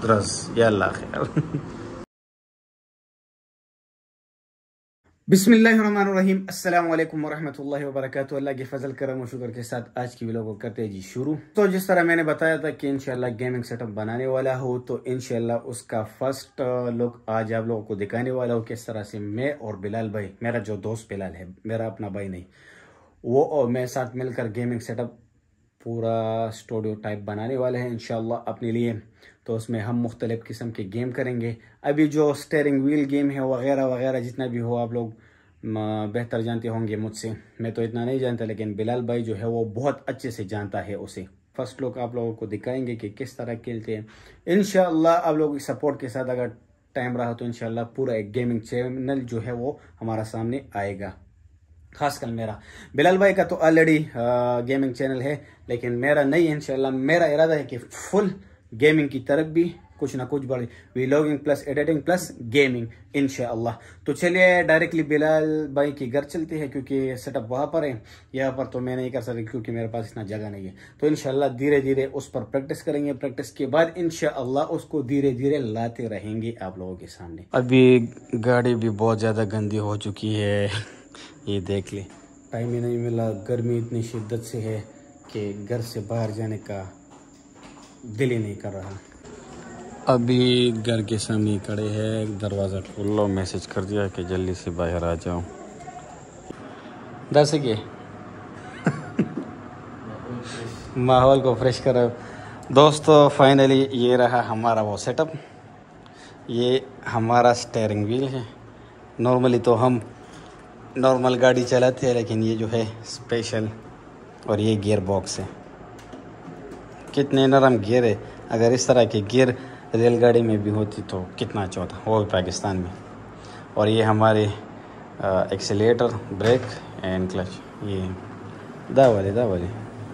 द्रस या अल्लाह खैर। बिस्मिल्लाहिर्रहमानिर्रहीम, अस्सलाम वालेकुम वरहमतुल्लाहि वबरकातुहू। अल्लाह के फजल करम और शुक्र के साथ आज की वीडियो को करते हैं जी शुरू। तो जिस तरह मैंने बताया था कि इंशाल्लाह गेमिंग सेटअप बनाने वाला हो, तो इंशाल्लाह उसका फर्स्ट लुक आज आप लोगों को दिखाने वाला हो। किस तरह से मैं और बिलाल भाई, मेरा जो दोस्त बिलाल है, मेरा अपना भाई नहीं, वो और मैं साथ मिलकर गेमिंग सेटअप पूरा स्टूडियो टाइप बनाने वाले हैं इंशाल्लाह अपने लिए। तो उसमें हम मुख्तलिफ किस्म के गेम करेंगे। अभी जो स्टेयरिंग व्हील गेम है वगैरह वगैरह जितना भी हो, आप लोग बेहतर जानते होंगे मुझसे, मैं तो इतना नहीं जानता, लेकिन बिलाल भाई जो है वो बहुत अच्छे से जानता है उसे। फर्स्ट लुक आप लोगों को दिखाएंगे कि किस तरह खेलते हैं इंशाल्लाह। आप लोगों की सपोर्ट के साथ अगर टाइम रहा तो इंशाल्लाह पूरा एक गेमिंग चैनल जो है वो हमारा सामने आएगा। खासकर मेरा, बिलाल भाई का तो ऑलरेडी गेमिंग चैनल है, लेकिन मेरा नहीं है। इंशाल्लाह मेरा इरादा है कि फुल गेमिंग की तरफ भी कुछ ना कुछ बढ़े, vlogging plus editing plus gaming इंशाल्लाह। तो चलिए डायरेक्टली बिलाल भाई के घर चलते हैं, क्योंकि सेटअप वहाँ पर है, यहाँ पर तो मैं नहीं कर सकता क्योंकि मेरे पास इतना जगह नहीं है। तो इंशाल्लाह धीरे धीरे उस पर प्रैक्टिस करेंगे, प्रैक्टिस के बाद इंशाल्लाह उसको धीरे धीरे लाते रहेंगे आप लोगों के सामने। अभी गाड़ी भी बहुत ज़्यादा गंदी हो चुकी है, ये देख ले। टाइम ही नहीं मिला, गर्मी इतनी शिद्दत से है कि घर से बाहर जाने का दिल ही नहीं कर रहा। अभी घर के सामने खड़े हैं, दरवाज़ा खोल लो, मैसेज कर दिया कि जल्दी से बाहर आ जाओ। 10 के माहौल को फ्रेश करो दोस्तों। फाइनली ये रहा हमारा वो सेटअप। ये हमारा स्टीयरिंग व्हील है। नॉर्मली तो हम नॉर्मल गाड़ी चलाते हैं, लेकिन ये जो है स्पेशल, और ये गियर बॉक्स है। कितने नरम गियर है। अगर इस तरह के गियर रेलगाड़ी में भी होती तो कितना अच्छा होता, वो भी पाकिस्तान में। और ये हमारे एक्सीलेटर, ब्रेक एंड क्लच, ये दावले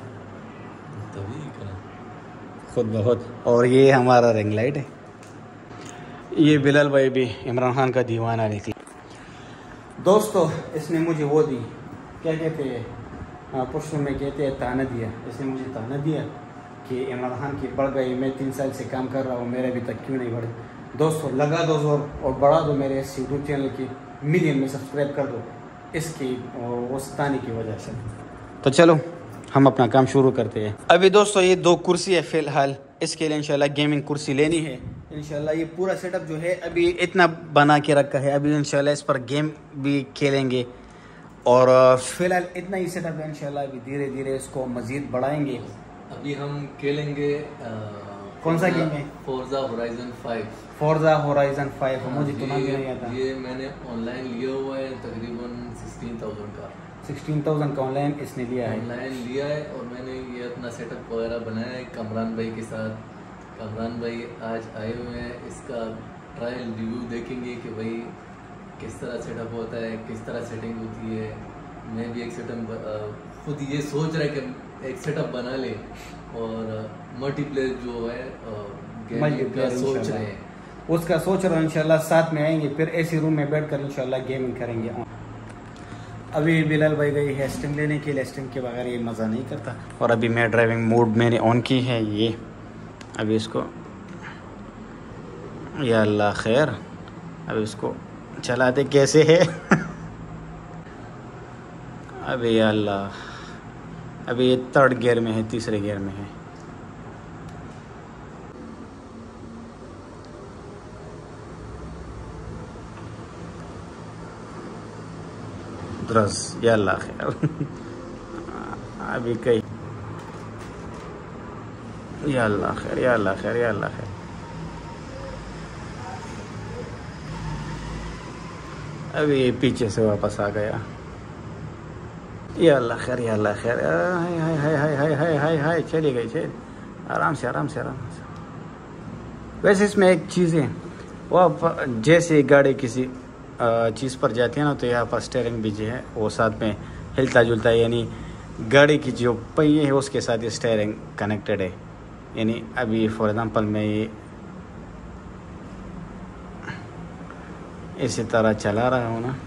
खुद बहुत। और ये हमारा रिंग लाइट है। ये बिलाल भाई भी इमरान खान का दीवाना निकला दोस्तों। इसने मुझे वो दी, क्या कहते हैं पुष्ट में कहते हैं, ताना दिया। इसने मुझे ताना दिया कि इमरान खान की बढ़ गई, मैं 3 साल से काम कर रहा हूँ, मेरे अभी तक क्यों नहीं बढ़े। दोस्तों लगा दो जोर और बढ़ा दो मेरे इस यूट्यूब चैनल की मिलियन में सब्सक्राइब कर दो, इसकी उस ताने की वजह से। तो चलो हम अपना काम शुरू करते हैं। अभी दोस्तों ये 2 कुर्सी है फ़िलहाल, इसके लिए इंशाल्लाह गेमिंग कुर्सी लेनी है इंशाल्लाह। ये पूरा सेटअप जो है अभी इतना बना के रखा है, अभी इंशाल्लाह इस पर गेम भी खेलेंगे। और फिलहाल इतना ही सेटअप है इंशाल्लाह। अभी धीरे धीरे इसको मज़ीद बढ़ाएंगे। अभी हम खेलेंगे कौन सा गेम है? Forza horizon 5। फोर्जा होराइजन 5 मुझे तो नाम भी नहीं आता। ये मैंने ऑनलाइन लिया हुआ है, तकरीबन 16,000 का। 16,000 का ऑनलाइन इसने लिया है। ऑनलाइन लिया है और मैंने ये अपना सेटअप वगैरह बनाया है कमरान भाई के साथ। कमरान भाई आज आए हुए हैं, इसका ट्रायल रिव्यू देखेंगे कि भाई किस तरह सेटअप होता है, किस तरह सेटिंग होती है। मैं भी एक सेटअप खुद ये सोच रहा है कि एक सेटअप बना ले, और मल्टीप्लेयर जो है गेमिंग का सोच रहे हैं, उसका सोच रहा हूँ इंशाल्लाह। साथ में आएंगे फिर ऐसे रूम में बैठकर इंशाल्लाह गेमिंग करेंगे। अभी बिलाल भाई गई है स्टिंग लेने के लिए, स्टिंग के बगैर ये मज़ा नहीं करता। और अभी मैं ड्राइविंग मोड मैंने ऑन की है। ये अभी इसको, या अल्लाह खैर, अभी इसको चलाते कैसे है अभी या अल्लाह, अभी ये 3rd गियर में है, 3रे गियर में है। द्रस या अल्लाह खैर अभी कहीं, या अल्लाह खैर, या अल्लाह खैर, या अल्लाह खैर। अभी पीछे से वापस आ गया। या अल्लाह खैर, या अल्लाह खैर। हाय हाय हाय हाय हाय हाय हाय हाय, चली गई, चल आराम से आराम से आराम से। वैसे इसमें एक चीज़ है, वो जैसे गाड़ी किसी चीज़ पर जाती है ना, तो यहाँ पर स्टीयरिंग भी जो है वो साथ में हिलता जुलता है, यानी गाड़ी की जो पहिए है उसके साथ ये स्टीयरिंग कनेक्टेड है। यानी अभी फॉर एग्जांपल मैं ये इसी तरह चला रहा हूँ ना,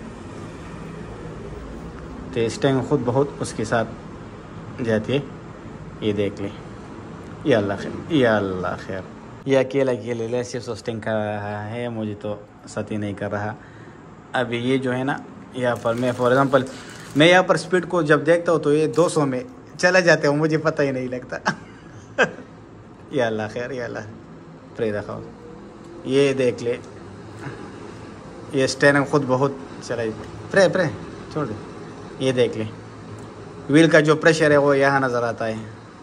तो स्टीयरिंग खुद बहुत उसके साथ जाती है। ये देख ले, या अल्लाह खैर, या अल्लाह खैर। ये अकेले अकेले लेसिस होस्टिंग कर रहा है, मुझे तो सती नहीं कर रहा। अभी ये जो है ना, यहाँ पर मैं फॉर एग्ज़ाम्पल मैं यहाँ पर स्पीड को जब देखता हूँ तो ये 200 में चला जाते हो, मुझे पता ही नहीं लगता। या अल्लाह खैर, या अल्लाह प्रे रखा। ये देख ले, ये स्टेयरिंग खुद बहुत चलाई। प्रे प्रे छोड़ दे। ये देख ले, व्हील का जो प्रेशर है वो यहाँ नज़र आता है।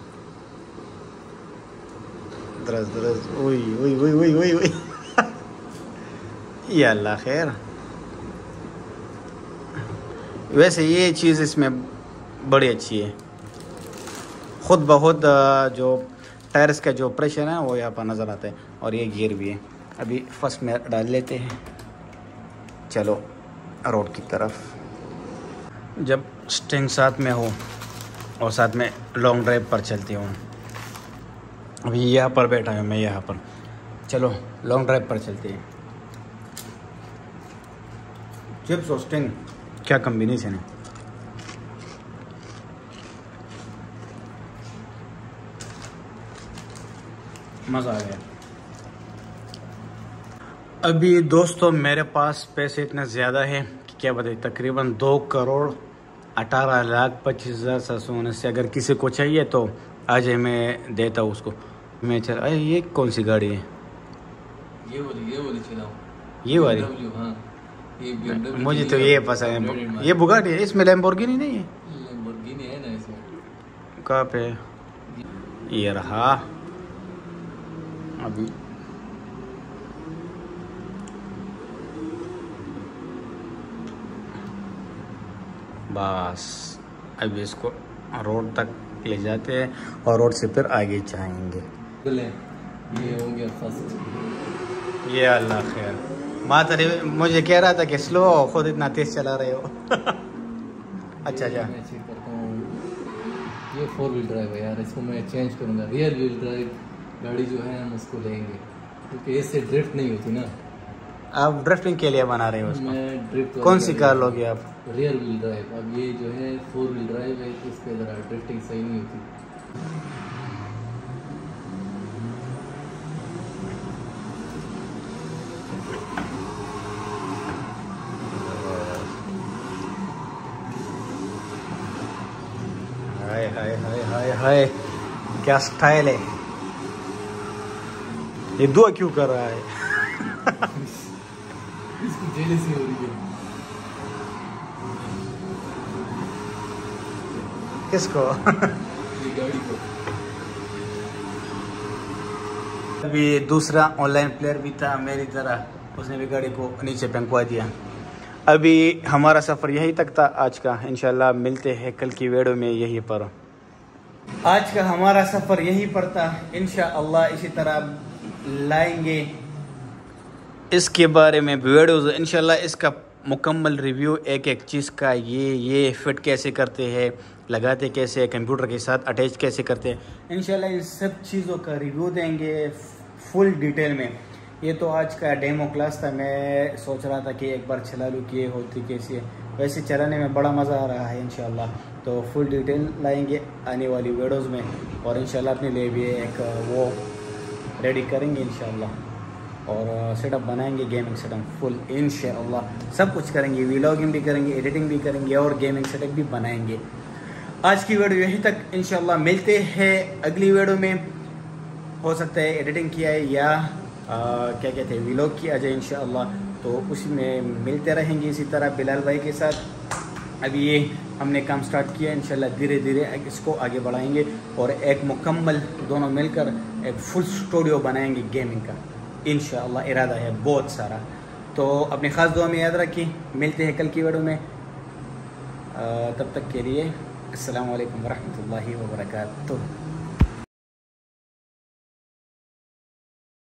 दरस दरस, उई उई उई उई उई उई। या अल्लाह खैर। वैसे ये चीज़ इसमें बड़ी अच्छी है, खुद ब खुद जो टायर्स का जो प्रेशर है वो यहाँ पर नज़र आता है। और ये गियर भी है। अभी फर्स्ट में डाल लेते हैं, चलो रोड की तरफ। जब स्टिंग साथ में हो और साथ में लॉन्ग ड्राइव पर चलती हूँ, अभी यहाँ पर बैठा हूँ मैं यहाँ पर, चलो लॉन्ग ड्राइव पर चलते हैं। चिप्स और स्टिंग क्या कम्बिनेशन है। मज़ा आ गया। अभी दोस्तों मेरे पास पैसे इतने ज़्यादा है कि क्या बताइए, तकरीबन 2,18,25,719 से अगर किसी को चाहिए तो आज मैं देता हूँ उसको। मैं चल, अरे ये कौन सी गाड़ी है? ये वाली चलाओ। ये वाली? हाँ, ये मुझे तो ये पसंद है। ये बुगाटी है, इसमें लैम्बोर्गिनी नहीं है? लैम्बोर्गिनी है ना इसमें। कहाँ पे? ये रहा। अभी बस अभी इसको रोड तक ले जाते हैं और रोड से फिर आगे जाएंगे। ये हो गया फर्स्ट। ये अल्लाह खैर। मातरी मुझे कह रहा था कि स्लो, खुद इतना तेज चला रहे हो। अच्छा अच्छा, मैं चेक करता हूँ। ये 4 व्हील ड्राइव है यार, इसको मैं चेंज करूँगा। रियर व्हील ड्राइव गाड़ी जो है हम उसको लेंगे, क्योंकि इससे ड्रिफ्ट नहीं होती ना। आप ड्रिफ्टिंग के लिए बना रहे हो उसको? मैं ड्रिफ्ट कौन सी कार लोगे आप? Rear wheel drive. अब ये जो है 4 व्हील ड्राइव है, इस पे ज़रा ड्रिफ्टिंग सही नहीं होती। हाय हाय हाय हाय हाय, क्या स्टाइल है। ये दुआ क्यों कर रहा है? इसकी जेलसी हो रही है। किसको? ये गाड़ी को। अभी दूसरा ऑनलाइन प्लेयर भी था मेरी तरह, उसने भी गाड़ी को नीचे फेंकवा दिया। अभी हमारा सफ़र यहीं तक था आज का। इंशाल्लाह मिलते हैं कल की वीडियो में यहीं पर। आज का हमारा सफ़र यहीं पर था, इंशाअल्लाह इसी तरह लाएंगे इसके बारे में वीडियोज़। इंशाल्लाह इसका मुकम्मल रिव्यू एक एक चीज़ का, ये फिट कैसे करते हैं, लगाते कैसे हैं, कंप्यूटर के साथ अटैच कैसे करते हैं, इंशाल्लाह इन सब चीज़ों का रिव्यू देंगे फुल डिटेल में। ये तो आज का डेमो क्लास था, मैं सोच रहा था कि एक बार चला लूँ कि ये होती कैसी है। वैसे चलाने में बड़ा मज़ा आ रहा है इंशाल्लाह। तो फुल डिटेल लाएंगे आने वाली वीडियोज़ में, और इंशाल्लाह अपने लिए भी एक वो रेडी करेंगे इंशाल्लाह, और सेटअप बनाएंगे, गेमिंग सेटअप फुल इंशाअल्लाह सब कुछ करेंगे। व्लॉगिंग भी करेंगे, एडिटिंग भी करेंगे और गेमिंग सेटअप भी बनाएंगे। आज की वीडियो यहीं तक, इंशाअल्लाह मिलते हैं अगली वीडियो में। हो सकता है एडिटिंग किया है या क्या कहते हैं व्लॉग किया जाए इंशाअल्लाह, तो उसी में मिलते रहेंगे इसी तरह बिलाल भाई के साथ। अभी ये हमने काम स्टार्ट किया, इंशाल्लाह धीरे धीरे इसको आगे बढ़ाएंगे और एक मुकम्मल दोनों मिलकर एक फुल स्टूडियो बनाएंगे गेमिंग का। इंशाअल्लाह इरादा है बहुत सारा। तो अपनी ख़ास दुआ में याद रखिए, मिलते हैं कल की वीडियो में। तब तक के लिए अस्सलाम वालेकुम वरहमतुल्लाहि वबरकातुहू।